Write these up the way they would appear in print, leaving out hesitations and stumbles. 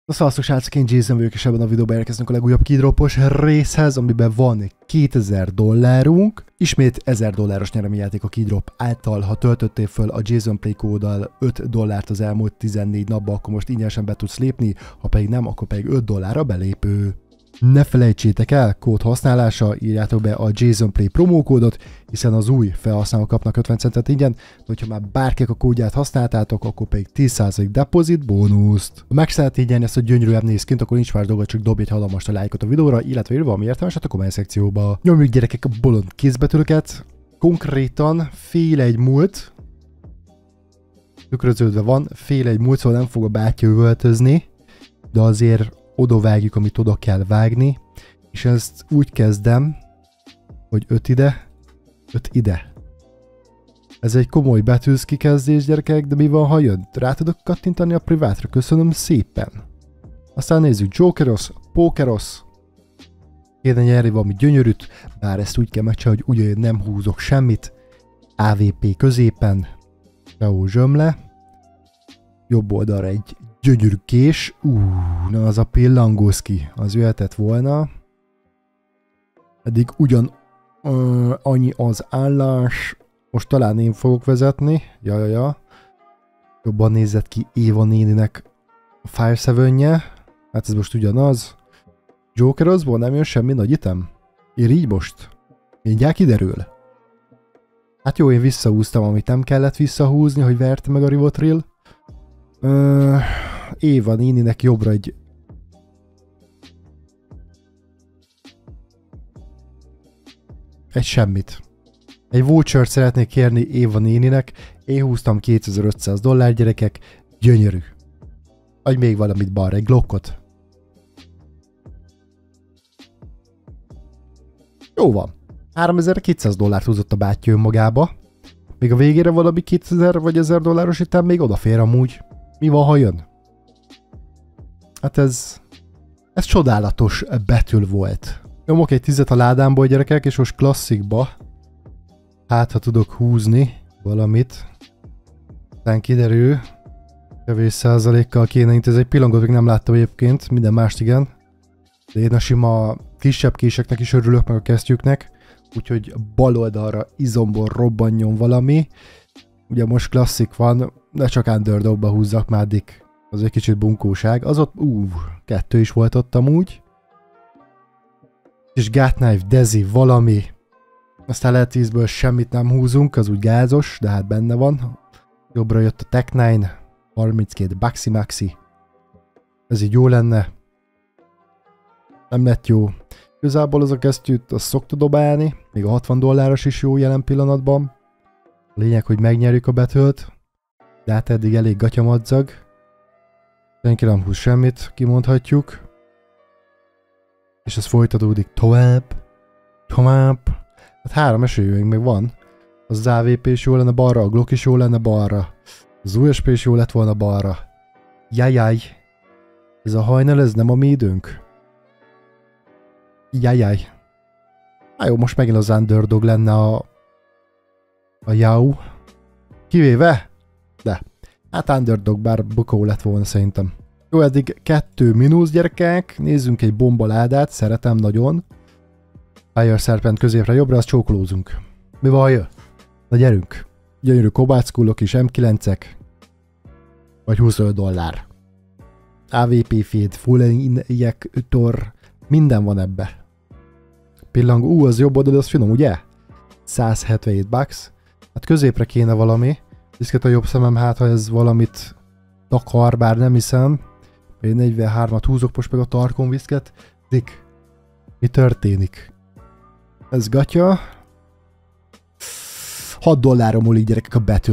Szevasztok srácok, én Jason vagyok, és ebben a videóban érkezünk a legújabb kidropos részhez, amiben van $2000. Ismét $1000 nyereményjáték a kidrop által, ha töltöttél föl a Jason Play kóddal $5 az elmúlt 14 napban, akkor most ingyenesen be tudsz lépni, ha pedig nem, akkor pedig $5 belépő. Ne felejtsétek el, kód használása, írjátok be a Jason Play promókódot, hiszen az új felhasználók kapnak 50 centet ingyen, de hogyha már bárkinek a kódját használtátok, akkor pedig 10% deposit bónuszt. Ha meg szeretnéd nyerni ezt a gyönyörűen néz kint, akkor nincs más dolga, csak dobj egy hatalmas lájkot a videóra, illetve írj valami értelmeset a komment szekcióba. Nyomjuk gyerekek a bolond kézbetűröket, konkrétan fél egy múlt, tükröződve van, fél egy múlt, szóval nem fog a bátyja üvöltözni, de azért oda vágjuk, amit oda kell vágni, és ezt úgy kezdem, hogy 5 ide, 5 ide. Ez egy komoly betűz kikezdés, gyerekek, de mi van, ha jön? Rá tudok kattintani a privátra, köszönöm szépen. Aztán nézzük, Jokeros, Pokeros. Kéne nyerni valami gyönyörűt, bár ezt úgy kell megcsinálni, hogy ugye nem húzok semmit. AVP középen, Teó zsömle. Jobb oldalra egy gyönyörű kés. Na az a pillangózki, az jöhetett volna. Eddig ugyan annyi az állás. Most talán én fogok vezetni. Ja. Jobban nézett ki Éva néninek a Fire 7-je. Hát ez most ugyanaz. Jokerosból nem jön semmi nagy item? Én így most? Mindjárt kiderül. Hát jó, én visszahúztam, amit nem kellett visszahúzni, hogy verte meg a Rivotril. Éva néninek jobbra egy... semmit. Egy vouchert szeretnék kérni Éva néninek. Én húztam $2500, gyerekek. Gyönyörű. Adj még valamit balra, egy Glockot. Jó van. $3200 húzott a bátyja önmagába. Még a végére valami 2000 vagy $1000 item még odafér amúgy. Mi van, ha jön? Hát ez csodálatos betül volt. Nyomok egy 10-et a ládámból, gyerekek, és most klasszikba. Hát, ha tudok húzni valamit. Aztán kiderül. Kevés százalékkal kéne intézni. Egy pillangot még nem láttam egyébként, minden mást igen. De én a sima kisebb késeknek is örülök, meg a kesztyűknek. Úgyhogy bal oldalra izomból robbanjon valami. Ugye most klasszik van, de csak underdogba húzzak már addig. Az egy kicsit bunkóság. Az ott, 2 is volt ott amúgy. És Gatknife, Dezi, valami. Aztán lehet 10-ből semmit nem húzunk, az úgy gázos, de hát benne van. Jobbra jött a Tech9, 32 Baxi Maxi. Ez így jó lenne. Nem lett jó. Igazából az a kesztyűt, azt szokta dobálni. Még a $60 is jó jelen pillanatban. A lényeg, hogy megnyerjük a betölt. De hát eddig elég gatyamadzag. Senki nem húz semmit, kimondhatjuk. És ez folytatódik tovább. Hát 3 esélyünk még van. Az AVP is jó lenne balra, a Glock is jó lenne balra. Az USP is jó lett volna balra. Jajjaj. Ez a hajnal, ez nem a mi időnk. Jajjaj. Hát jó, most megint az underdog lenne a Jau. Kivéve? De. Hát underdog, bár bukó lett volna szerintem. Jó, eddig 2 mínusz, gyerekek. Nézzünk egy bombaládát, szeretem nagyon. Fire Serpent középre jobbra, azt csókolózunk. Mi van, jön? Na gyerünk. Gyönyörű kobáckullok is, M9-ek. Vagy $25. AVP feed, full injektor, minden van ebbe. Pillang, az jobb oldal, az finom, ugye? $177. Hát középre kéne valami. Diszket a jobb szemem, hát ha ez valamit takar, bár nem hiszem. Én 43-at húzok most meg a tarkon viszket. Dick, mi történik? Ez gatya. $6 múlik, gyerekek, a betül.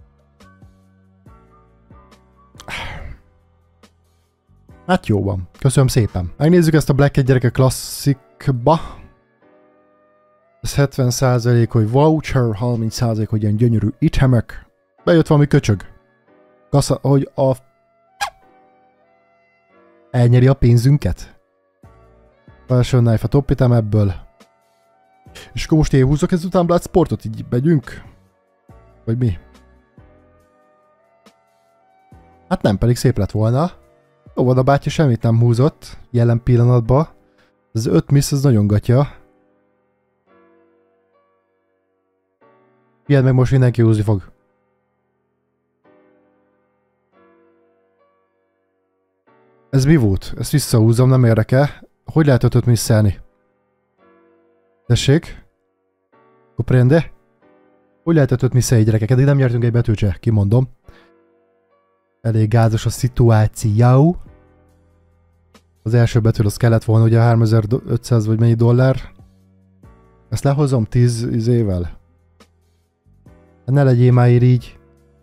Hát jó van. Köszönöm szépen. Megnézzük ezt a Black-et, gyerekek, klasszikba. Ez 70%, hogy voucher, 30%, hogy ilyen gyönyörű itemek. Bejött valami köcsög. Kassa, hogy a... elnyeri a pénzünket. Fashion Knife a top item ebből. És akkor most én húzok ezután Bloodsportot, így megyünk? Vagy mi? Hát nem, pedig szép lett volna. Jó van, a bátya semmit nem húzott jelen pillanatban. Az 5 miss az nagyon gatya. Ilyen meg most mindenki húzni fog. Ez mi volt? Ezt visszahúzom, nem érdekel. Hogy lehet 5-öt misszelni? Tessék? Comprende? Hogy lehet 5-öt misszelni, gyerekek? Eddig nem nyertünk egy betűt se, kimondom. Elég gázos a szituáció. Az első betű az kellett volna, ugye 3500 vagy mennyi dollár. Ezt lehozom 10 izével. Ne legyél már így.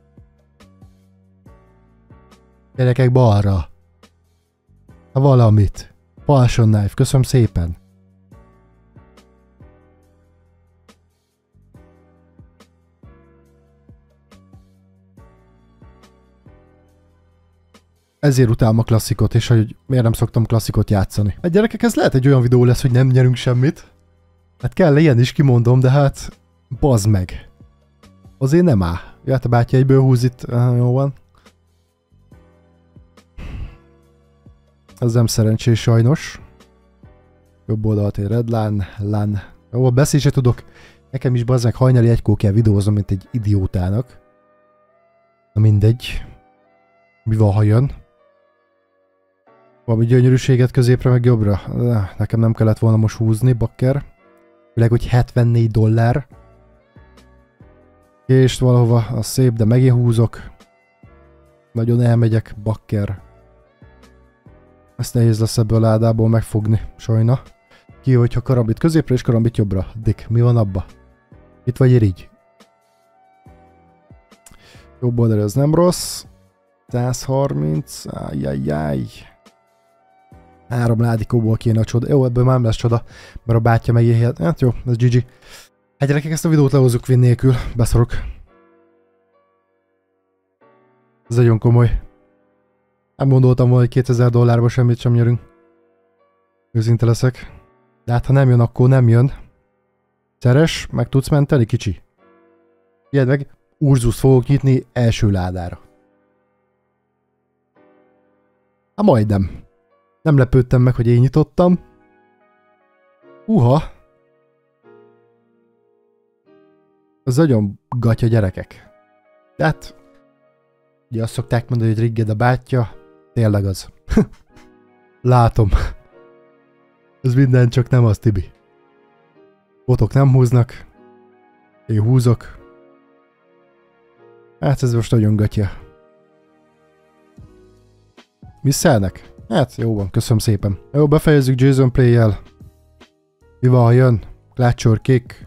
Gyerekek, balra. Ha valamit. Passion Knife, köszönöm szépen. Ezért utálom a klasszikot, és hogy miért nem szoktam klasszikot játszani. Hát gyerekek, ez lehet egy olyan videó lesz, hogy nem nyerünk semmit. Hát kell ilyen is, kimondom, de hát... Bazd meg. Azért nem áll. Jöhet a bátya egyből húz itt. Jó van. Ez nem szerencsés sajnos. Jobb oldalt egy redlán, lán. Jó, beszélni se tudok. Nekem is bazd meg hajnali egykor kell videóznom, mint egy idiótának. Na mindegy. Mi van, ha jön? Valami gyönyörűséget középre meg jobbra? Nekem nem kellett volna most húzni, bakker. Főleg, hogy 74 dollár. És valahova, az szép, de megint húzok. Nagyon elmegyek, bakker. Ezt nehéz lesz ebből a ládából megfogni, sajna. Ki, hogyha karambit középre és karambit jobbra. Dick, mi van abba? Itt vagy irigy? Jobb oldal, ez nem rossz. 130, ajjajjaj. 3 ládikóból kéne a csoda. Jó, ebből már nem lesz csoda, mert a bátya megélhet. Hát jó, ez GG. Hát gyerekek, ezt a videót lehozzuk win nélkül. Beszorok. Ez nagyon komoly. Nem gondoltam volna, hogy 2000 dollárba semmit sem nyerünk. Őszinte leszek. De hát ha nem jön, akkor nem jön. Szeres, meg tudsz menteni, kicsi? Figyeld meg, Urzus fogok nyitni első ládára. Hát majdnem. Nem lepődtem meg, hogy én nyitottam. Uha. Ez nagyon gatya, gyerekek. De hát... Ugye azt szokták mondani, hogy rigged a bátya. Tényleg az. Látom. Ez minden, csak nem az, Tibi. Botok nem húznak. Én húzok. Hát ez most nagyon gatya. Misszelnek? Hát jó van, köszönöm szépen. Jó, befejezzük Jason Play-jel. Mi van, ha jön? Klácsor, kick.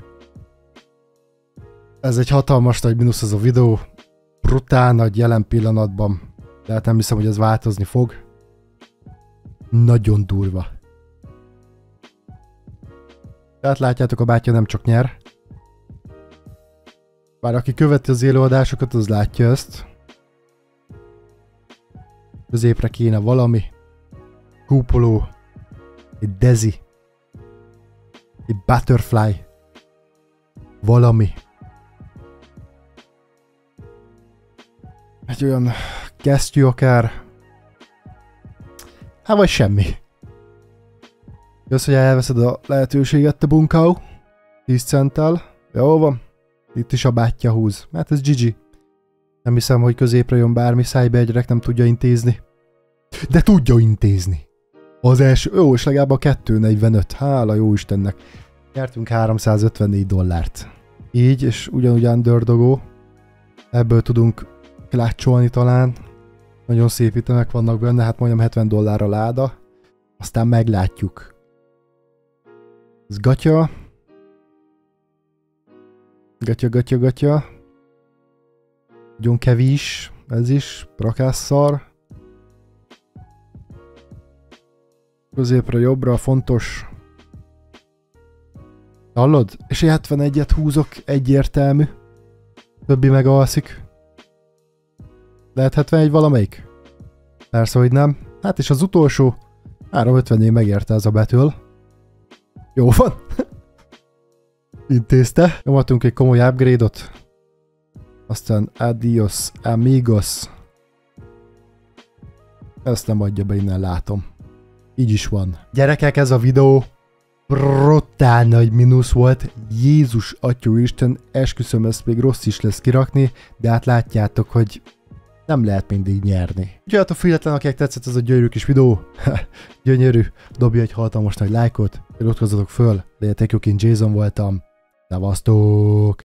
Ez egy hatalmas nagy mínusz az a videó. Brutál nagy jelen pillanatban. De hát nem hiszem, hogy ez változni fog. Nagyon durva. Tehát látjátok, a bátya nem csak nyer. Bár aki követi az élőadásokat, az látja ezt. Középre kéne valami. Kúpoló. Egy Dezi. Egy Butterfly. Valami. Egy olyan kesztyű akár. Hát vagy semmi. Jössz, hogy elveszed a lehetőséget, te bunkau. 10 centtel. Jó van. Itt is a bátya húz. Hát ez GG. Nem hiszem, hogy középre jön bármi, szájbe egy gyerek nem tudja intézni. De tudja intézni. Az első, jó, és legalább a 2,45. Hála jó Istennek. Nyertünk 354 dollárt. Így, és ugyanúgy underdogó. Ebből tudunk klácsolni talán. Nagyon szép itemek vannak benne, hát majdnem 70 dollár a láda. Aztán meglátjuk. Ez gatya. Gatya. Nagyon kevés. Ez is. Prakásszar. Középre, jobbra, fontos. Hallod? És 71-et húzok, egyértelmű. Többi megalszik. Lehet 71 valamelyik? Persze, hogy nem. Hát és az utolsó 350-nél megérte ez a betől. Jó van. Intézte. Nyomatunk egy komoly upgrade-ot. Aztán adios, amigos. Ezt nem adja be, innen látom. Így is van. Gyerekek, ez a videó brutál nagy mínusz volt. Jézus Atya Isten, esküszöm, ezt még rossz is lesz kirakni, de hát látjátok, hogy nem lehet mindig nyerni. Úgyhogy a független, akinek tetszett ez a gyönyörű kis videó, gyönyörű, dobja egy hatalmas nagy lájkot, iratkozzatok föl, legyetek jók, én Jason voltam. Szevasztok!